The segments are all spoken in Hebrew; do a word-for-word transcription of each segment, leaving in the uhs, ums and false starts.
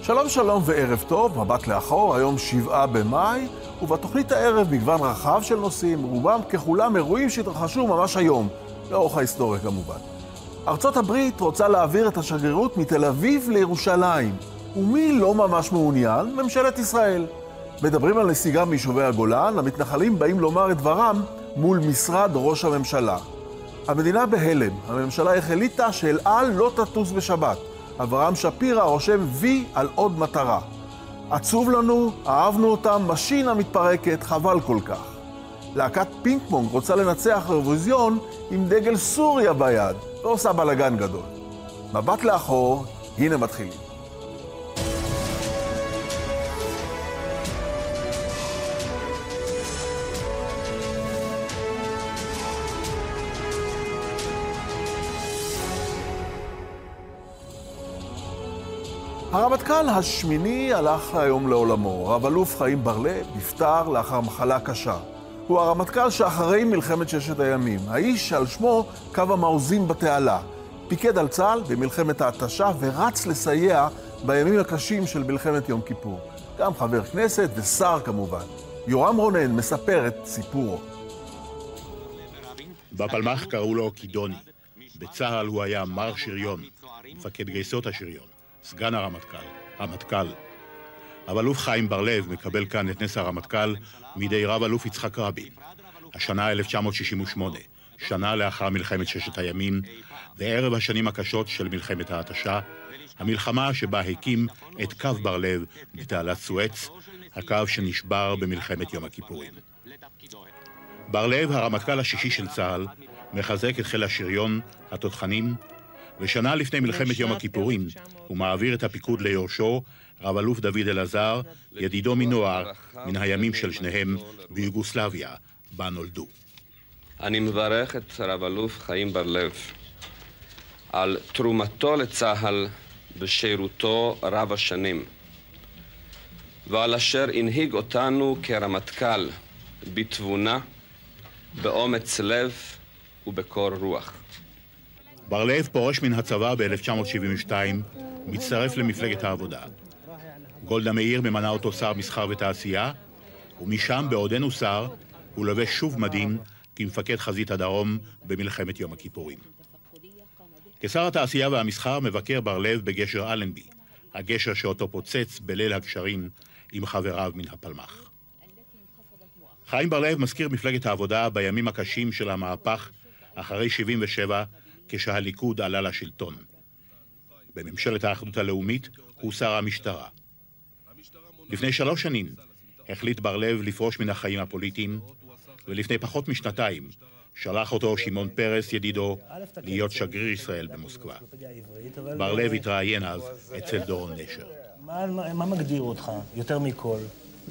שלום שלום וערב טוב, מבט לאחור, היום שבעה במאי, ובתוכנית הערב מגוון רחב של נושאים, רובם ככולם אירועים שהתרחשו ממש היום, לאורך ההיסטוריה כמובן. ארצות הברית רוצה להעביר את השגרירות מתל אביב לירושלים, ומי לא ממש מעוניין? ממשלת ישראל. מדברים על נסיגה מיישובי הגולן, המתנחלים באים לומר את דברם מול משרד ראש הממשלה. המדינה בהלם, הממשלה החליטה שאל על לא תטוס בשבת. אברהם שפירא רושם וי על עוד מטרה. עצוב לנו, אהבנו אותם, משינה מתפרקת, חבל כל כך. להקת פינג פונג רוצה לנצח אירוויזיון עם דגל סוריה ביד, ועושה בלגן גדול. מבט לאחור, הנה מתחילים. הרמטכ"ל השמיני הלך היום לעולמו. רב אלוף חיים בר-לב נפטר לאחר מחלה קשה. הוא הרמטכ"ל שאחרי מלחמת ששת הימים. האיש על שמו קו המעוזים בתעלה. פיקד על צה"ל במלחמת ההתשה ורץ לסייע בימים הקשים של מלחמת יום כיפור. גם חבר כנסת ושר כמובן. יורם רונן מספר את סיפורו. בפלמ"ח קראו לו קידוני. בצה"ל הוא היה מר שריון, מפקד גייסות השריון. סגן הרמטכ"ל, רמטכ"ל. רב אלוף חיים בר-לב מקבל כאן את נס הרמטכ"ל מידי רב אלוף יצחק רבין. השנה אלף תשע מאות שישים ושמונה, שנה לאחר מלחמת ששת הימים, וערב השנים הקשות של מלחמת ההתשה, המלחמה שבה הקים את קו בר-לב בתעלת סואץ, הקו שנשבר במלחמת יום הכיפורים. בר-לב, הרמטכ"ל השישי של צה"ל, מחזק את חיל השריון, התותחנים, ושנה לפני מלחמת יום הכיפורים הוא מעביר את הפיקוד ליורשו, רב אלוף דוד אלעזר, ידידו מנוער, מן הימים של שניהם ביוגוסלביה, בה נולדו. אני מברך את רב אלוף חיים בר-לב על תרומתו לצה"ל בשירותו רב השנים, ועל אשר הנהיג אותנו כרמטכ"ל בתבונה, באומץ לב ובקור רוח. בר-לב פורש מן הצבא ב-אלף תשע מאות שבעים ושתיים, מצטרף למפלגת העבודה. גולדה מאיר ממנה אותו שר מסחר ותעשייה, ומשם בעודנו שר הוא לובש שוב מדים כמפקד חזית הדרום במלחמת יום הכיפורים. כשר התעשייה והמסחר מבקר בר-לב בגשר אלנבי, הגשר שאותו פוצץ בליל הגשרים עם חבריו מן הפלמ"ח. חיים בר-לב מזכיר מפלגת העבודה בימים הקשים של המהפך אחרי שבעים ושבע, כשהליכוד עלה לשלטון. בממשלת האחדות הלאומית הוא שר המשטרה. לפני שלוש שנים החליט בר-לב לפרוש מן החיים הפוליטיים, ולפני פחות משנתיים שלח אותו שמעון פרס ידידו להיות שגריר ישראל במוסקבה. בר-לב התראיין אז אצל דורון נשר. מה, מה מגדיר אותך יותר מכל?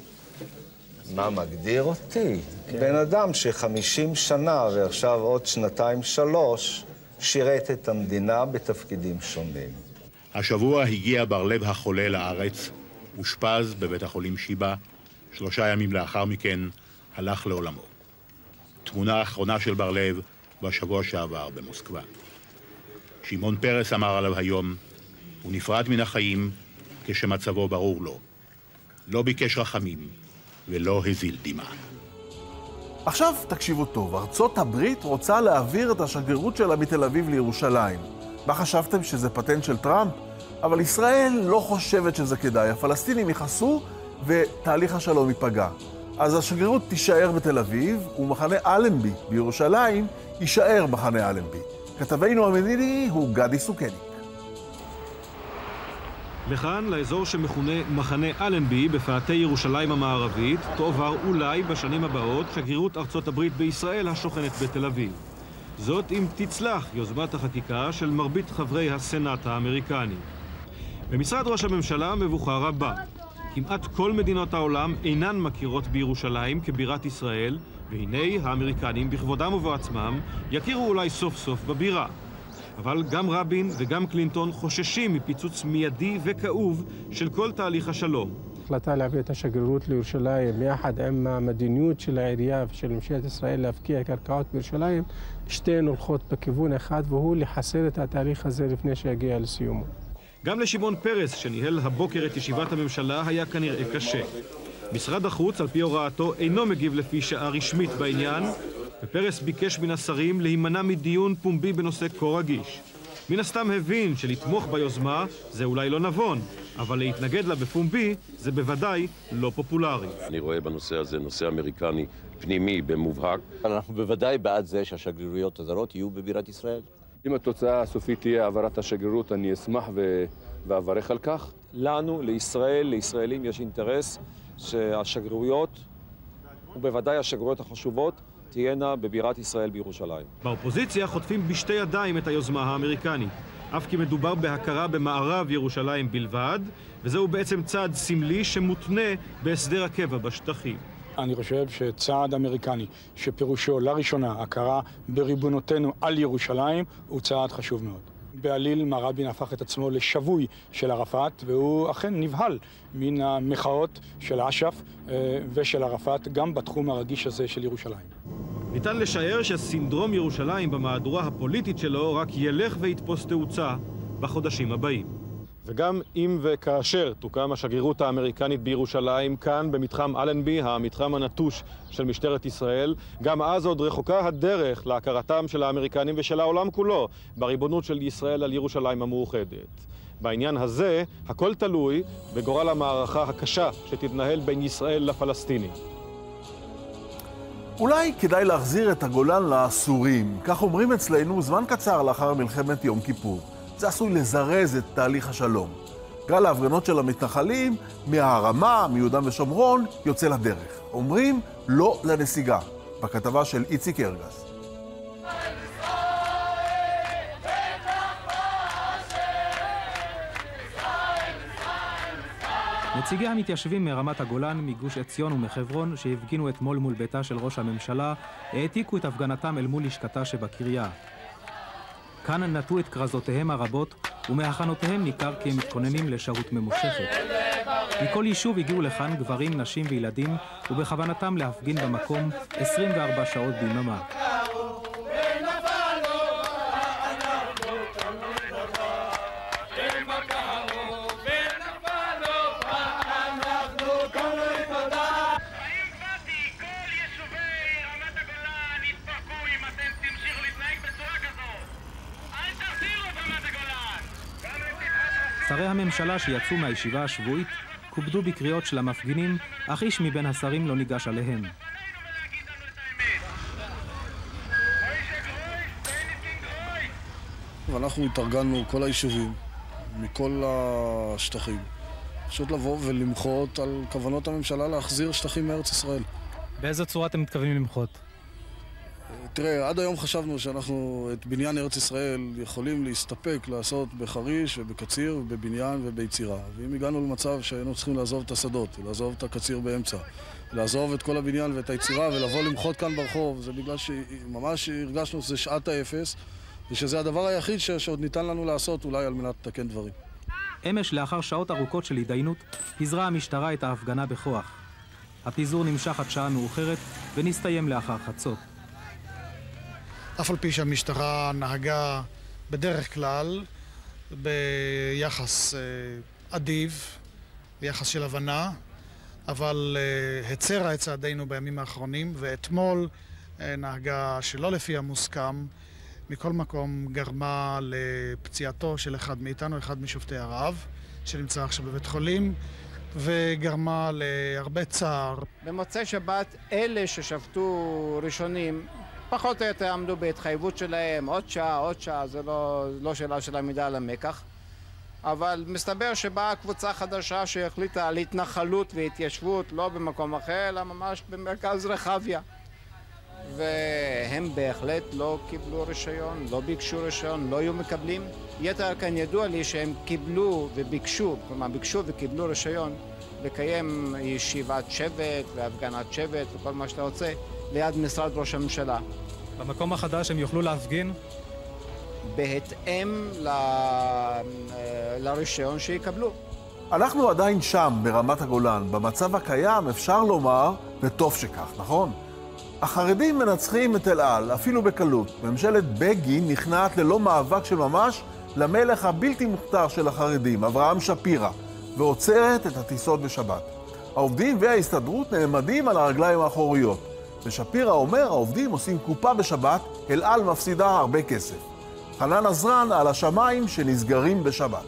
מה מגדיר אותי? כן. בן אדם שחמישים שנה ועכשיו עוד שנתיים שלוש שירת את המדינה בתפקידים שונים. השבוע הגיע בר-לב החולה לארץ, אושפז בבית החולים שיבא, שלושה ימים לאחר מכן הלך לעולמו. תמונה האחרונה של בר-לב בשבוע שעבר במוסקבה. שמעון פרס אמר עליו היום, הוא נפרד מן החיים כשמצבו ברור לו. לא ביקש רחמים ולא הזיל דמעה. עכשיו תקשיבו טוב, ארצות הברית רוצה להעביר את השגרירות שלה מתל אביב לירושלים. מה חשבתם, שזה פטנט של טראמפ? אבל ישראל לא חושבת שזה כדאי. הפלסטינים יכעסו ותהליך השלום ייפגע. אז השגרירות תישאר בתל אביב, ומחנה אלנבי בירושלים יישאר מחנה אלנבי. כתבנו המדיני הוא גדי סוכניק. לכאן, לאזור שמכונה מחנה אלנבי בפאתי ירושלים המערבית, תועבר אולי בשנים הבאות שגרירות ארצות הברית בישראל השוכנת בתל אביב. זאת אם תצלח יוזמת החקיקה של מרבית חברי הסנאט האמריקני. במשרד ראש הממשלה מבוכה רבה. כמעט כל מדינות העולם אינן מכירות בירושלים כבירת ישראל, והנה האמריקנים בכבודם ובעצמם יכירו אולי סוף סוף בבירה. אבל גם רבין וגם קלינטון חוששים מפיצוץ מיידי וכאוב של כל תהליך השלום. החלטה להביא את השגרירות לירושלים, יחד עם המדיניות של העירייה ושל ממשלת ישראל להפקיע קרקעות בירושלים, שתיהן הולכות בכיוון אחד, והוא לחסל את התהליך הזה לפני שיגיע לסיומו. גם לשמעון פרס, שניהל הבוקר את ישיבת הממשלה, היה כנראה קשה. משרד החוץ, על פי הוראתו, אינו מגיב לפי שעה רשמית בעניין, ופרס ביקש מן השרים להימנע מדיון פומבי בנושא כה רגיש. מן הסתם הבין שלתמוך ביוזמה זה אולי לא נבון, אבל להתנגד לה בפומבי זה בוודאי לא פופולרי. אני רואה בנושא הזה נושא אמריקני פנימי במובהק. אנחנו בוודאי בעד זה שהשגרירויות הזרות יהיו בבירת ישראל. אם התוצאה הסופית תהיה העברת השגרירות, אני אשמח ו... ואברך על כך. לנו, לישראל, לישראלים יש אינטרס שהשגרירויות, ובוודאי השגרירויות החשובות, תהיינה בבירת ישראל בירושלים. באופוזיציה חוטפים בשתי ידיים את היוזמה האמריקנית, אף כי מדובר בהכרה במערב ירושלים בלבד, וזהו בעצם צעד סמלי שמותנה בהסדר הקבע בשטחים. אני חושב שצעד אמריקני שפירושו לראשונה הכרה בריבונותנו על ירושלים הוא צעד חשוב מאוד. בעליל מר רבין הפך את עצמו לשבוי של ערפאת, והוא אכן נבהל מן המחאות של אש"ף ושל ערפאת גם בתחום הרגיש הזה של ירושלים. ניתן לשער שסינדרום ירושלים במהדורה הפוליטית שלו רק ילך ויתפוס תאוצה בחודשים הבאים. וגם אם וכאשר תוקם השגרירות האמריקנית בירושלים, כאן במתחם אלנבי, המתחם הנטוש של משטרת ישראל, גם אז עוד רחוקה הדרך להכרתם של האמריקנים ושל העולם כולו בריבונות של ישראל על ירושלים המאוחדת. בעניין הזה, הכל תלוי בגורל המערכה הקשה שתתנהל בין ישראל לפלסטינים. אולי כדאי להחזיר את הגולן לסורים. כך אומרים אצלנו זמן קצר לאחר מלחמת יום כיפור. זה עשוי לזרז את תהליך השלום. גל ההפגנות של המתנחלים מהרמה, מיהודה ושומרון, יוצא לדרך. אומרים לא לנסיגה. בכתבה של איציק ארגס. נציגי המתיישבים מרמת הגולן, מגוש עציון ומחברון, שהפגינו אתמול מול ביתה של ראש הממשלה, העתיקו את הפגנתם אל מול לשכתה שבקריה. כאן נטו את כרזותיהם הרבות, ומהכנותיהם ניכר כי הם מתכוננים לשרות ממושכת. מכל יישוב הגיעו לכאן גברים, נשים וילדים, ובכוונתם להפגין במקום עשרים וארבע שעות ביממה. שרי הממשלה שיצאו מהישיבה השבועית כובדו בקריאות של המפגינים, אך איש מבין השרים לא ניגש עליהם. ואנחנו התארגנו כל היישובים, מכל השטחים, פשוט לבוא ולמחות על כוונות הממשלה להחזיר שטחים מארץ ישראל. באיזו צורה אתם מתכוונים למחות? תראה, עד היום חשבנו שאנחנו את בניין ארץ ישראל יכולים להסתפק לעשות בחריש ובקציר ובבניין וביצירה. ואם הגענו למצב שהיינו צריכים לעזוב את השדות, לעזוב את הקציר באמצע, לעזוב את כל הבניין ואת היצירה ולבוא למחות כאן ברחוב, זה בגלל שממש הרגשנו שזה שעת האפס, ושזה הדבר היחיד שעוד ניתן לנו לעשות אולי על מנת לתקן דברים. אמש, לאחר שעות ארוכות של התדיינות, פיזרה המשטרה את ההפגנה בכוח. הפיזור נמשך עד שעה מאוחרת ונסתיים לאחר חצות. אף על פי שהמשטרה נהגה בדרך כלל ביחס אדיב, ביחס של הבנה, אבל הצרה את צעדינו בימים האחרונים, ואתמול נהגה שלא לפי המוסכם, מכל מקום גרמה לפציעתו של אחד מאיתנו, אחד משופטי הרעב, שנמצא עכשיו בבית חולים, וגרמה להרבה צער. במוצאי שבת אלה ששבתו ראשונים פחות או יותר עמדו בהתחייבות שלהם, עוד שעה, עוד שעה, זה לא, לא שאלה של עמידה על המקח. אבל מסתבר שבאה קבוצה חדשה שהחליטה על התנחלות והתיישבות, לא במקום אחר, אלא ממש במרכז רחביה. והם בהחלט לא קיבלו רישיון, לא ביקשו רישיון, לא היו מקבלים. יתר כאן ידוע לי שהם קיבלו וביקשו, כלומר ביקשו וקיבלו רישיון, לקיים ישיבת שבט והפגנת שבט וכל מה שאתה רוצה, ליד משרד ראש הממשלה. במקום החדש הם יוכלו להפגין? בהתאם ל... לרישיון שיקבלו. אנחנו עדיין שם, ברמת הגולן. במצב הקיים אפשר לומר, וטוב שכך, נכון? החרדים מנצחים את אל על, אפילו בקלות. ממשלת בגין נכנעת ללא מאבק של ממש למלך הבלתי מוכתר של החרדים, אברהם שפירא, ועוצרת את הטיסות בשבת. העובדים וההסתדרות נעמדים על הרגליים האחוריות. ושפירא אומר, העובדים עושים קופה בשבת, אל על מפסידה הרבה כסף. חנן עזרן על השמיים שנסגרים בשבת.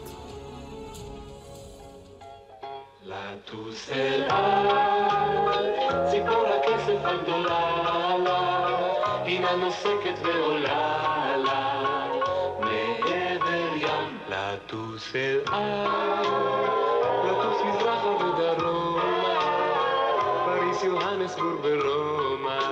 לטוס אל על, ציפור הכסף הגדולה לה, הנה נוסקת ועולה לה, מעבר ים. לטוס אל על, לטוס מזרחה ודרומה, פריס יוהנסבורג ורומא,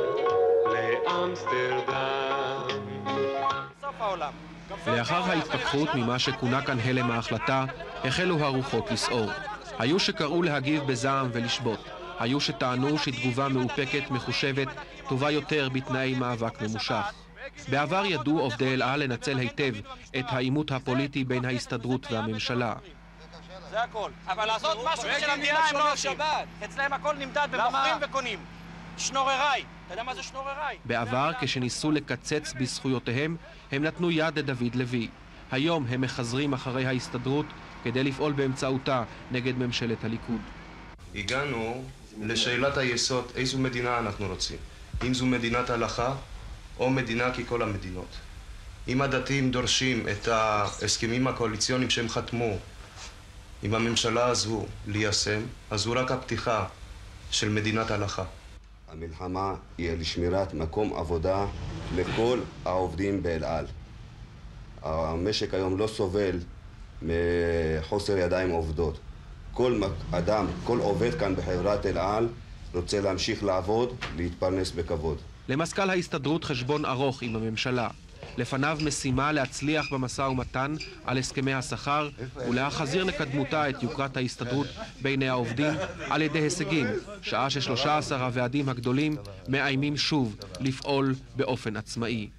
לאמסטרדם. סוף העולם. לאחר ההתפכחות ממה שכונה כאן הלם ההחלטה, החלו הרוחות לסעור. היו שקראו להגיב בזעם ולשבות. היו שטענו שתגובה מאופקת, מחושבת, טובה יותר בתנאי מאבק ממושך. בעבר ידעו עובדי אל על לנצל היטב את העימות הפוליטי בין ההסתדרות והממשלה. זה הכל. אבל לעשות משהו של המדינה הם לא עושים. אצלהם הכל נמדד במוכרים וקונים. שנורריי. אתה יודע מה זה שנורריי? בעבר, כשניסו לקצץ בזכויותיהם, הם נתנו יד לדוד לוי. היום הם מחזרים אחרי ההסתדרות כדי לפעול באמצעותה נגד ממשלת הליכוד. הגענו לשאלת היסוד, איזו מדינה אנחנו רוצים. אם זו מדינת הלכה או מדינה ככל המדינות. אם הדתיים דורשים את ההסכמים הקואליציוניים שהם חתמו עם הממשלה הזו ליישם, אז זו רק הפתיחה של מדינת הלכה. המלחמה היא לשמירת מקום עבודה לכל העובדים באל על. המשק היום לא סובל מחוסר ידיים עובדות. כל אדם, כל עובד כאן בחברת אל על רוצה להמשיך לעבוד, להתפרנס בכבוד. למזכ"ל ההסתדרות חשבון ארוך עם הממשלה. לפניו משימה להצליח במשא ומתן על הסכמי השכר ולהחזיר לקדמותה את יוקרת ההסתדרות בעיני העובדים על ידי הישגים, שעה ששלושה עשר הוועדים הגדולים מאיימים שוב לפעול באופן עצמאי.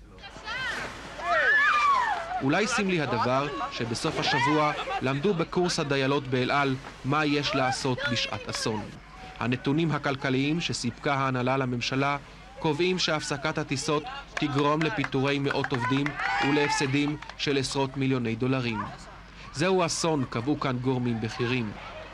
אולי סמלי הדבר שבסוף השבוע למדו בקורס הדיילות באל על מה יש לעשות בשעת אסון. הנתונים הכלכליים שסיפקה ההנהלה לממשלה קובעים שהפסקת הטיסות תגרום לפיטורי מאות עובדים ולהפסדים של עשרות מיליוני דולרים. זהו אסון, קבעו כאן גורמים בכירים.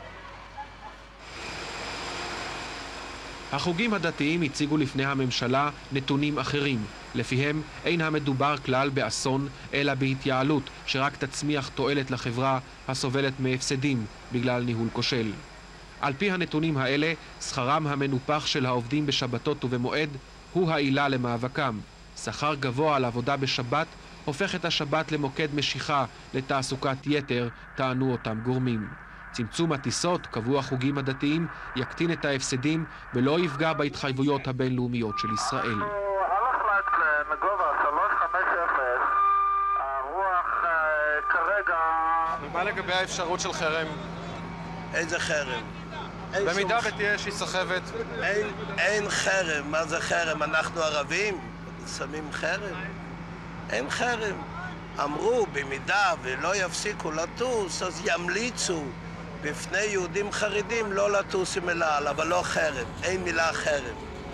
החוגים הדתיים הציגו לפני הממשלה נתונים אחרים, לפיהם אין המדובר כלל באסון, אלא בהתייעלות שרק תצמיח תועלת לחברה הסובלת מהפסדים בגלל ניהול כושל. על פי הנתונים האלה, שכרם המנופח של העובדים בשבתות ובמועד הוא העילה למאבקם. שכר גבוה על עבודה בשבת הופך את השבת למוקד משיכה לתעסוקת יתר, טענו אותם גורמים. צמצום הטיסות, קבעו החוגים הדתיים, יקטין את ההפסדים ולא יפגע בהתחייבויות הבינלאומיות של ישראל. מגובה שלוש חמש אפס, הרוח כרגע... ומה לגבי האפשרות של חרם? איזה חרם? במידה ותהיה איזושהי סחבת? אין, אין חרם. מה זה חרם? אנחנו ערבים? שמים חרם? אין חרם. אמרו, במידה ולא יפסיקו לטוס, אז ימליצו בפני יהודים חרדים לא לטוס עם אל על, אבל לא חרם. אין מילה חרם.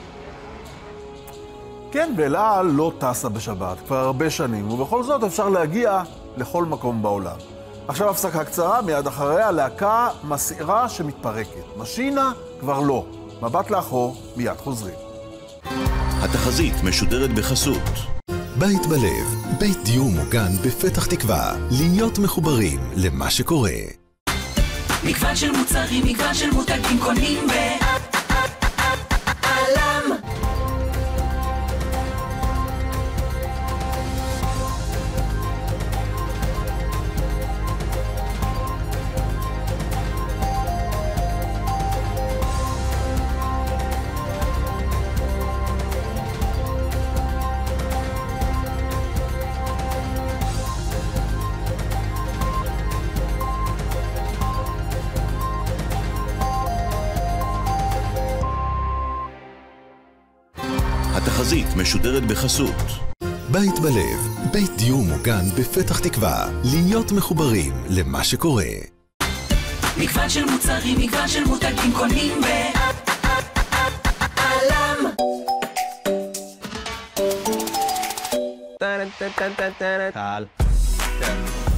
כן, ואל על לא טסה בשבת כבר הרבה שנים, ובכל זאת אפשר להגיע לכל מקום בעולם. עכשיו הפסקה קצרה, מיד אחריה להקה מסעירה שמתפרקת. משינה כבר לא. מבט לאחור, מיד חוזרים. התחזית משודרת בחסות בית בלב, בית דיור מוגן בפתח תקווה, להיות מחוברים למה שקורה. מגוון של מוצרים, מגוון של מותגים קונים ב... התחזית משודרת בחסות בית בלב, בית דיור מוגן בפתח תקווה, להיות מחוברים למה שקורה. מגוון של מוצרים, מגוון של מותגים קונים ב... עלם. טל.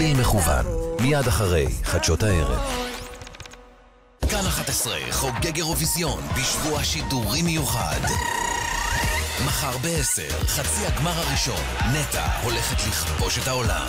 צליל מכוון, מיד אחרי חדשות הערב. כאן אחת עשרה חוגג אירוויזיון בשבוע שידורי מיוחד. מחר בעשר, חצי הגמר הראשון, נטע הולכת לכבוש את העולם.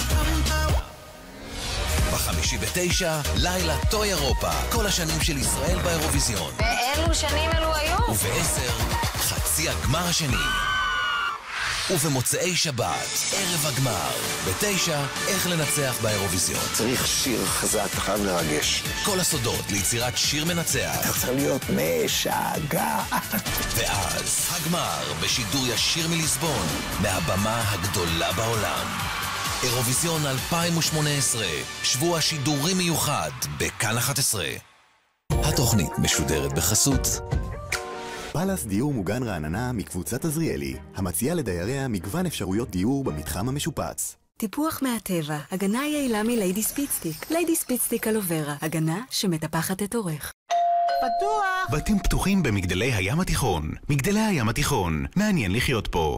בחמישי בתשע, לילה טוי אירופה, כל השנים של ישראל באירוויזיון. ואילו שנים אלו היו? ובעשר, חצי הגמר השני. ובמוצאי שבת, ערב הגמר. בתשע, איך לנצח באירוויזיון. צריך שיר חזק, חייב לרגש. כל הסודות ליצירת שיר מנצח. אתה צריך להיות משגע. ואז, הגמר בשידור ישיר מליסבון, מהבמה הגדולה בעולם. אירוויזיון אלפיים ושמונה עשרה, שבוע שידורי מיוחד בכאן אחת עשרה. התוכנית משודרת בחסות פלאס דיור מוגן רעננה מקבוצת עזריאלי, המציעה לדייריה מגוון אפשרויות דיור במתחם המשופץ. טיפוח מהטבע, הגנה יעילה מליידי ספיצטיק. ליידי ספיצטיק אלוברה, הגנה שמטפחת את אורך. פתוח! בתים פתוחים במגדלי הים התיכון. מגדלי הים התיכון, מעניין לחיות פה.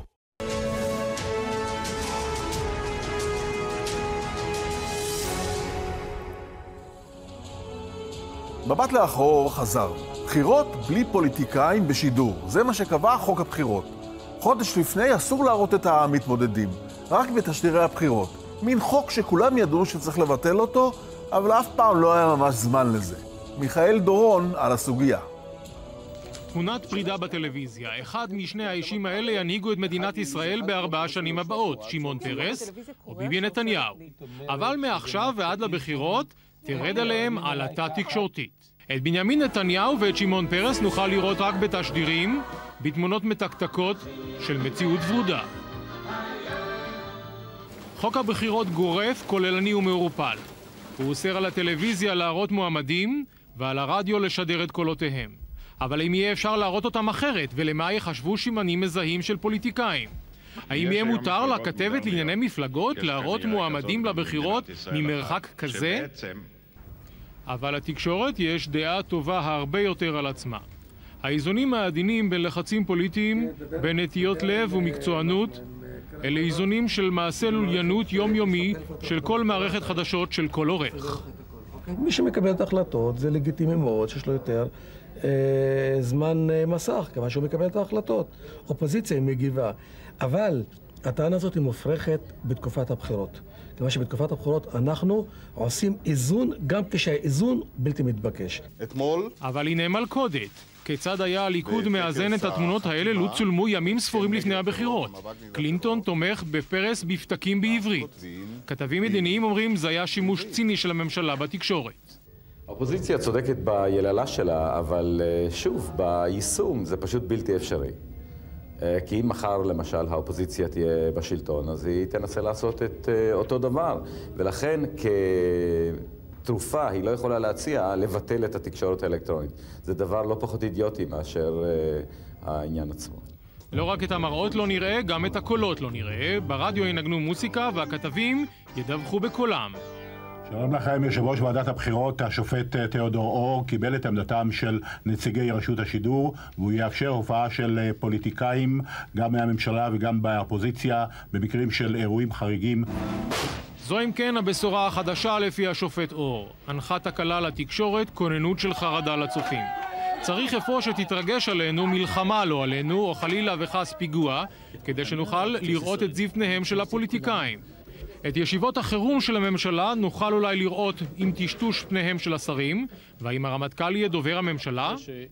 מבט לאחור חזר. בחירות בלי פוליטיקאים בשידור. זה מה שקבע חוק הבחירות. חודש לפני אסור להראות את המתמודדים, רק בתשדירי הבחירות. מין חוק שכולם ידעו שצריך לבטל אותו, אבל אף פעם לא היה ממש זמן לזה. מיכאל דורון על הסוגיה. תמונת פרידה בטלוויזיה. אחד משני האישים האלה ינהיגו את מדינת ישראל בארבעה שנים הבאות, שמעון פרס או ביבי נתניהו. אבל מעכשיו ועד לבחירות תרד עליהם עלטה תקשורתית. את בנימין נתניהו ואת שמעון פרס נוכל לראות רק בתשדירים, בתמונות מתקתקות של מציאות ורודה. חוק הבחירות גורף, כוללני ומעורפל. הוא אוסר על הטלוויזיה להראות מועמדים ועל הרדיו לשדר את קולותיהם. אבל אם יהיה אפשר להראות אותם אחרת, ולמה יחשבו שימנים מזהים של פוליטיקאים? האם יהיה מותר לכתבת לענייני מפלגות להראות מועמדים לבחירות ממרחק כזה? אבל לתקשורת יש דעה טובה הרבה יותר על עצמה. האיזונים העדינים בין לחצים פוליטיים, בין נטיות לב ומקצוענות, אלה איזונים של מעשה לוליינות יומיומי של כל מערכת חדשות של כל עורך. מי שמקבל את ההחלטות זה לגיטימי מאוד, שיש לו יותר אה, זמן אה, מסך, כיוון שהוא מקבל את ההחלטות. אופוזיציה היא מגיבה. אבל הטענה הזאת היא מופרכת בתקופת הבחירות. כיוון שבתקופת הבחירות אנחנו עושים איזון גם כשהאיזון בלתי מתבקש. אתמול... אבל הנה מלכודת. כיצד היה הליכוד מאזן את התמונות האלה לו צולמו ימים ספורים לפני הבחירות? קלינטון תומך בפרס בפתקים בעברית. כתבים מדיניים אומרים זה היה שימוש ציני של הממשלה בתקשורת. האופוזיציה צודקת ביללה שלה, אבל שוב, ביישום זה פשוט בלתי אפשרי. כי אם מחר למשל האופוזיציה תהיה בשלטון, אז היא תנסה לעשות את אותו דבר. ולכן כתרופה היא לא יכולה להציע לבטל את התקשורת האלקטרונית. זה דבר לא פחות אידיוטי מאשר העניין עצמו. לא רק את המראות לא נראה, גם את הקולות לא נראה. ברדיו ינגנו מוסיקה והכתבים ידווחו בקולם. שלום לכם, יושב ראש ועדת הבחירות, השופט תיאודור אור, קיבל את עמדתם של נציגי רשות השידור, והוא יאפשר הופעה של פוליטיקאים, גם מהממשלה וגם באופוזיציה, במקרים של אירועים חריגים. זו אם כן הבשורה החדשה לפי השופט אור. הנחת הקלה לתקשורת, כוננות של חרדה לצופים. צריך אפוא שתתרגש עלינו מלחמה לא עלינו, או חלילה וחס פיגוע, כדי שנוכל לראות את זיו פניהם של הפוליטיקאים. את ישיבות החירום של הממשלה נוכל אולי לראות עם טשטוש פניהם של השרים, והאם הרמטכ"ל יהיה דובר הממשלה?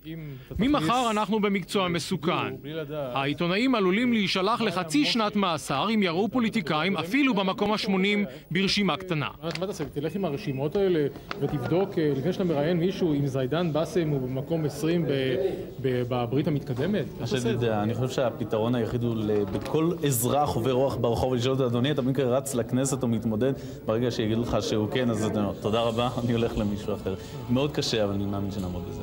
ממחר אנחנו במקצוע מסוכן. העיתונאים עלולים להישלח לחצי שנת מאסר אם יראו פוליטיקאים אפילו במקום השמונים ברשימה קטנה. מה תעשה? תלך עם הרשימות האלה ותבדוק לפני שאתה מראיין מישהו אם זיידן בסם הוא במקום עשרים בברית המתקדמת? אני חושב שהפתרון היחיד הוא בכל אזרח עובר רוח ברחוב ולשאול אותו, אדוני, אתה במקרה רץ לכנסת או מתמודד, ברגע שיגיד לך שהוא כן, אז תודה רבה, אני הולך למישהו אחר. מאוד קשה, אבל אני מאמין שנעמוד בזה.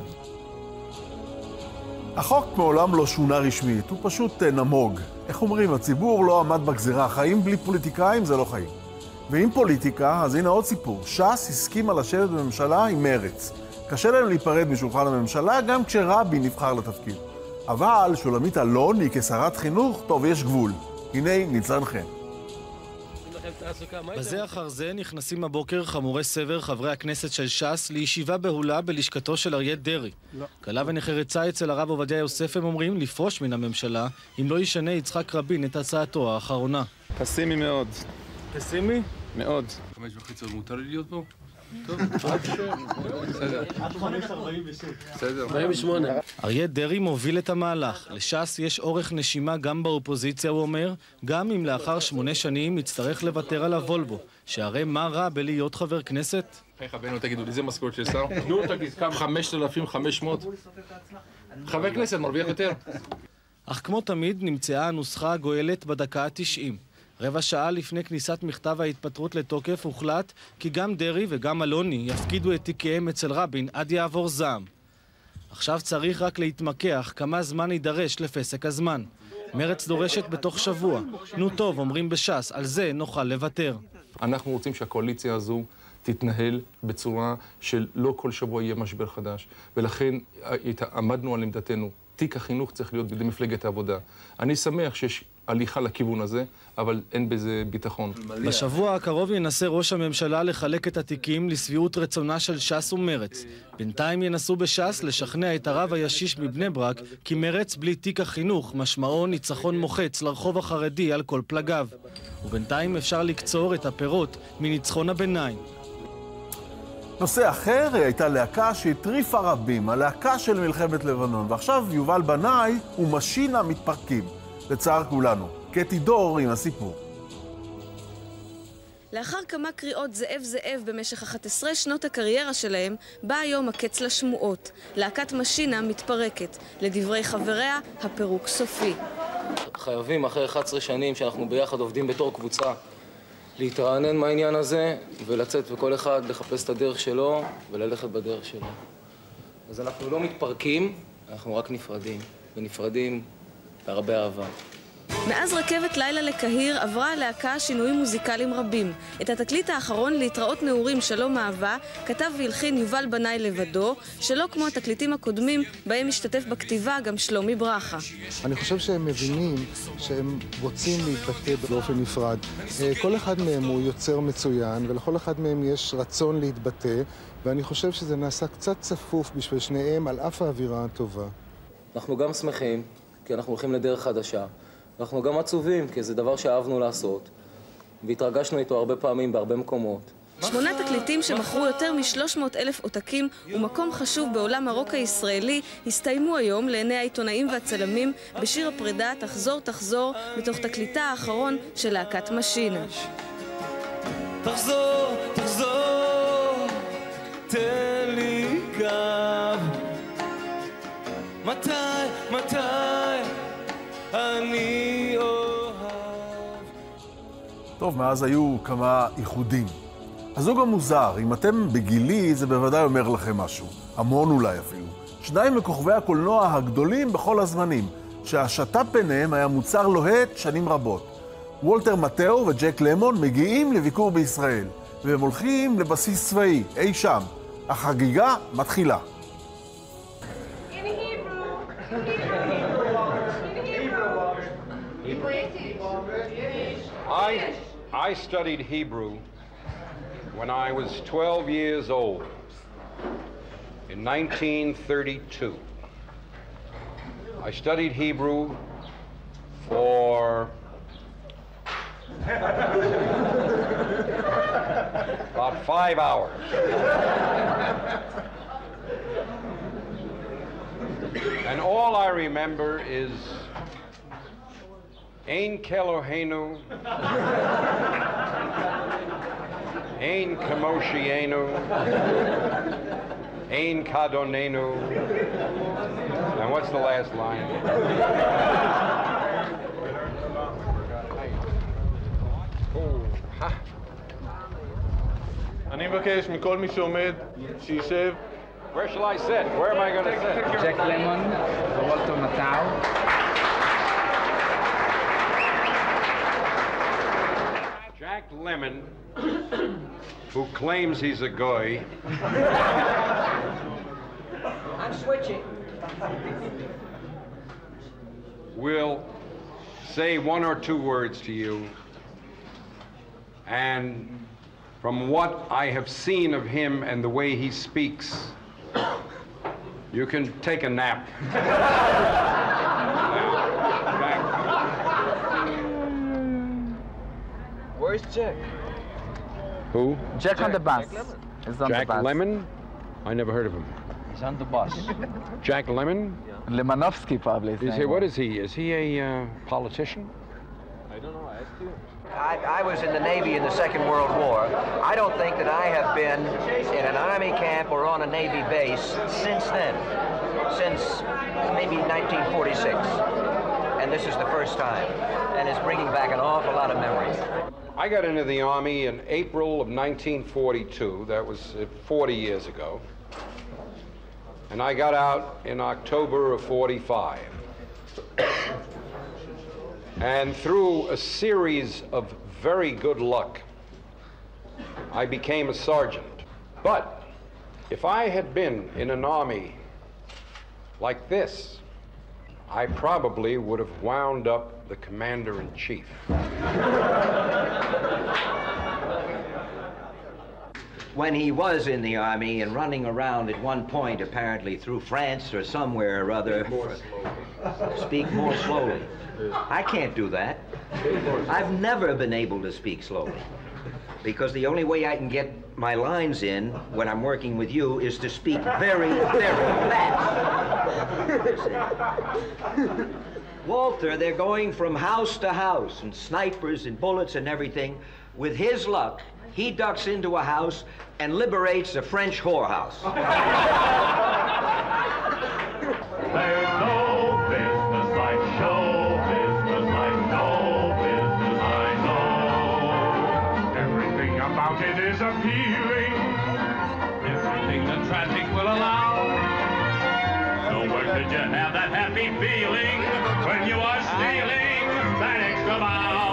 החוק מעולם לא שונה רשמית, הוא פשוט נמוג. איך אומרים, הציבור לא עמד בגזירה, חיים בלי פוליטיקאים זה לא חיים. ועם פוליטיקה, אז הנה עוד סיפור. ש"ס הסכימה לשבת בממשלה עם מרץ. קשה להם להיפרד משולחן הממשלה גם כשרבין נבחר לתפקיד. אבל שולמית אלוני כשרת חינוך, טוב, יש גבול. הנה ניצן חן. בזה אחר זה נכנסים הבוקר חמורי סבר חברי הכנסת של ש"ס לישיבה בהולה בלשכתו של אריה דרעי. קלה ונחרצה אצל הרב עובדיה יוסף הם אומרים לפרוש מן הממשלה אם לא ישנה יצחק רבין את הצעתו האחרונה. פסימי מאוד. פסימי? מאוד. חמש וחצי עוד מותר לי להיות פה? טוב, בסדר. בסדר. ארבעים ושמונה. אריה דרעי מוביל את המהלך. לש"ס יש אורך נשימה גם באופוזיציה, הוא אומר, גם אם לאחר שמונה שנים יצטרך לוותר על הוולבו, שהרי מה רע בלהיות חבר כנסת? איך בנו תגידו לי, זה משכורת של שר? נו, תגיד, כמה? חמשת אלפים וחמש מאות? חבר כנסת מרוויח יותר. אך כמו תמיד נמצאה הנוסחה הגואלת בדקה ה-תשעים. רבע שעה לפני כניסת מכתב ההתפטרות לתוקף הוחלט כי גם דרעי וגם אלוני יפקידו את תיקיהם אצל רבין עד יעבור זעם. עכשיו צריך רק להתמקח כמה זמן יידרש לפסק הזמן. מרץ דורשת בתוך שבוע. נו טוב, אומרים בש"ס, על זה נוכל לוותר. אנחנו רוצים שהקואליציה הזו תתנהל בצורה של לא כל שבוע יהיה משבר חדש. ולכן עמדנו על עמדתנו. תיק החינוך צריך להיות בידי מפלגת העבודה. אני שמח שיש הליכה לכיוון הזה, אבל אין בזה ביטחון. בשבוע הקרוב ינסה ראש הממשלה לחלק את התיקים לשביעות רצונה של ש"ס ומרץ. בינתיים ינסו בש"ס לשכנע את הרב הישיש מבני ברק כי מרץ בלי תיק החינוך משמעו ניצחון מוחץ לרחוב החרדי על כל פלגיו. ובינתיים אפשר לקצור את הפירות מניצחון הביניים. נושא אחר הייתה להקה שהטריפה רבים, הלהקה של מלחמת לבנון, ועכשיו יובל בנאי ומשינה מתפרקים. לצער כולנו. קטי דור עם הסיפור. לאחר כמה קריאות זאב זאב במשך אחת עשרה שנות הקריירה שלהם, בא היום הקץ לשמועות. להקת משינה מתפרקת. לדברי חבריה, הפירוק סופי. חייבים אחרי אחת עשרה שנים שאנחנו ביחד עובדים בתור קבוצה להתרענן מהעניין הזה ולצאת וכל אחד לחפש את הדרך שלו וללכת בדרך שלו. אז אנחנו לא מתפרקים, אנחנו רק נפרדים. ונפרדים בהרבה אהבה. מאז רכבת לילה לקהיר עברה הלהקה שינויים מוזיקליים רבים. את התקליט האחרון להתראות נעורים שלום אהבה כתב והלחין יובל בנאי לבדו, שלא כמו התקליטים הקודמים בהם השתתף בכתיבה גם שלומי ברכה. אני חושב שהם מבינים שהם רוצים להתבטא באופן נפרד. כל אחד מהם הוא יוצר מצוין ולכל אחד מהם יש רצון להתבטא, ואני חושב שזה נעשה קצת צפוף בשביל שניהם על אף האווירה הטובה. אנחנו גם שמחים כי אנחנו הולכים לדרך חדשה. אנחנו גם עצובים, כי זה דבר שאהבנו לעשות, והתרגשנו איתו הרבה פעמים בהרבה מקומות. שמונה תקליטים שמכרו יותר מ-שלוש מאות אלף עותקים ומקום חשוב בעולם הרוק הישראלי הסתיימו היום לעיני העיתונאים והצלמים בשיר הפרידה תחזור תחזור מתוך תקליטה האחרון של להקת משינה. תחזור, תחזור, תן לי גב. מתי, מתי אני אוהב. טוב, מאז היו כמה איחודים. הזוג המוזר, אם אתם בגילי, זה בוודאי אומר לכם משהו. המון אולי אפילו. שניים מכוכבי הקולנוע הגדולים בכל הזמנים, שהשת"פ ביניהם היה מוצר לוהט שנים רבות. וולטר מטאו וג'ק למון מגיעים לביקור בישראל, והם הולכים לבסיס צבאי, אי שם. החגיגה מתחילה. I, I studied Hebrew when I was twelve years old, in nineteen thirty-two. I studied Hebrew for about five hours. And all I remember is Ein Kelohenu, Ein Kamoshienu, Ein Kadonenu, and what's the last line? אני מבקש מכל מי שעומד שישב. Where shall I sit? Where am I going to sit? Jack Lemmon, Walter Matthau. Jack Lemmon, who claims he's a goy. I'm switching. Will say one or two words to you And from what I have seen of him and the way he speaks, you can take a nap. Where's Jack? Who? Jack on the bus. He's on Jack the bus. Lemmon? I never heard of him. He's on the bus. Jack Lemmon? Lemanovsky probably. Is he, what is he? Is he a uh, politician? I don't know, I asked you. I, I was in the Navy in the Second World War. I don't think that I have been in an Army camp or on a Navy base since then, since maybe nineteen forty-six. And this is the first time, and it's bringing back an awful lot of memories. I got into the Army in April of nineteen forty-two. That was uh, forty years ago. And I got out in October of forty-five. And through a series of very good luck, I became a sergeant. But if I had been in an army like this, I probably would have wound up the commander-in-chief. When he was in the Army and running around at one point, apparently through France or somewhere or other, speak more slowly. I can't do that. I've never been able to speak slowly, because the only way I can get my lines in when I'm working with you is to speak very, very fast. Walter, they're going from house to house, and snipers and bullets and everything. With his luck, he ducks into a house and liberates a French whorehouse. There's no business like show business, like no business I know. Everything about it is appealing, everything the traffic will allow. Nowhere could you have that happy feeling when you are stealing that extra mile.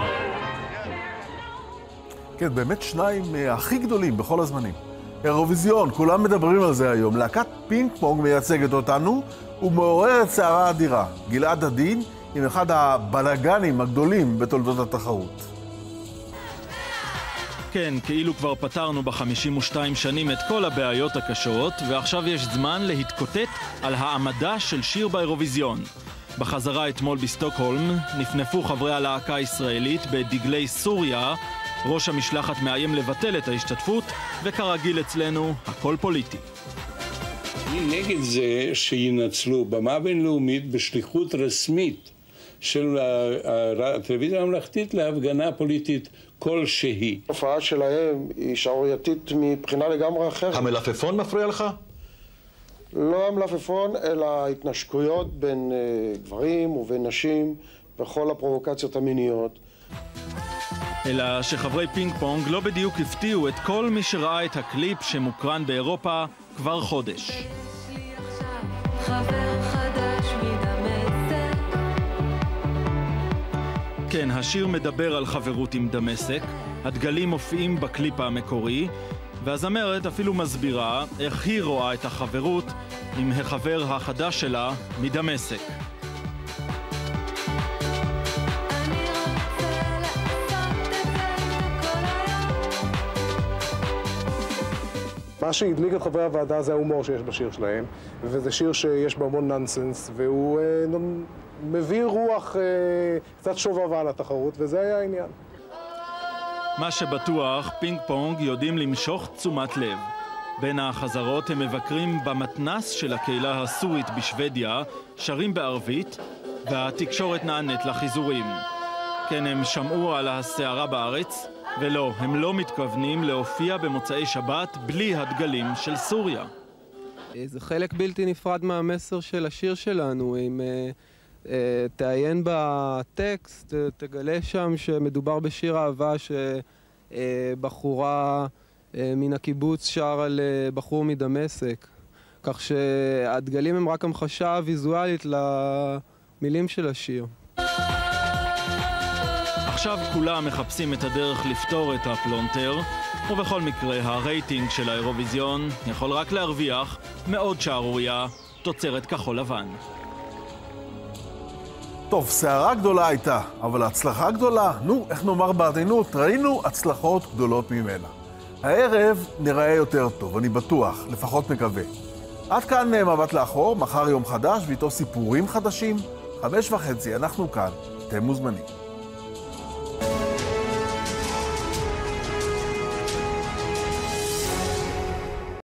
כן, באמת שניים הכי גדולים בכל הזמנים. אירוויזיון, כולם מדברים על זה היום. להקת פינג פונג מייצגת אותנו ומעוררת סערה אדירה. גלעד עדין עם אחד הבלגנים הגדולים בתולדות התחרות. כן, כאילו כבר פתרנו ב-חמישים ושתיים שנים את כל הבעיות הקשות, ועכשיו יש זמן להתקוטט על העמדה של שיר באירוויזיון. בחזרה אתמול בסטוקהולם נפנפו חברי הלהקה הישראלית בדגלי סוריה, ראש המשלחת מאיים לבטל את ההשתתפות, וכרגיל אצלנו הכל פוליטי. אני נגד זה שינצלו במה בינלאומית בשליחות רסמית של הטלוויזיה הממלכתית להפגנה פוליטית כלשהי. ההופעה שלהם היא שערורייתית מבחינה לגמרי אחרת. המלפפון מפריע לך? לא המלפפון, אלא התנשקויות בין גברים ובין נשים וכל הפרובוקציות המיניות. אלא שחברי פינג פונג לא בדיוק הפתיעו את כל מי שראה את הקליפ שמוקרן באירופה כבר חודש. כן, השיר מדבר על חברות עם דמשק, הדגלים מופיעים בקליפ המקורי, והזמרת אפילו מסבירה איך היא רואה את החברות עם החבר החדש שלה מדמשק. מה שהדליק את חברי הוועדה זה ההומור שיש בשיר שלהם, וזה שיר שיש בו המון ננסנס, והוא אה, מביא רוח, אה, קצת שובבה לתחרות, וזה היה העניין. מה שבטוח, פינג פונג יודעים למשוך תשומת לב. בין החזרות הם מבקרים במתנס של הקהילה הסורית בשוודיה, שרים בערבית, והתקשורת נענית לחיזורים. כן, הם שמעו על הסערה בארץ, ולא, הם לא מתכוונים להופיע במוצאי שבת בלי הדגלים של סוריה. זה חלק בלתי נפרד מהמסר של השיר שלנו. אם uh, uh, תעיין בטקסט, תגלה שם שמדובר בשיר אהבה שבחורה uh, uh, מן הקיבוץ שר על uh, בחור מדמשק. כך שהדגלים הם רק המחשה ויזואלית למילים של השיר. עכשיו כולם מחפשים את הדרך לפתור את הפלונטר, ובכל מקרה הרייטינג של האירוויזיון יכול רק להרוויח מאוד שערוריה תוצרת כחול לבן. טוב, סערה גדולה הייתה, אבל הצלחה גדולה, נו, איך נאמר בעדינות, ראינו הצלחות גדולות ממנה. הערב נראה יותר טוב, אני בטוח, לפחות מקווה. עד כאן מבט לאחור, מחר יום חדש ואיתו סיפורים חדשים. חמש וחצי, אנחנו כאן, אתם מוזמנים.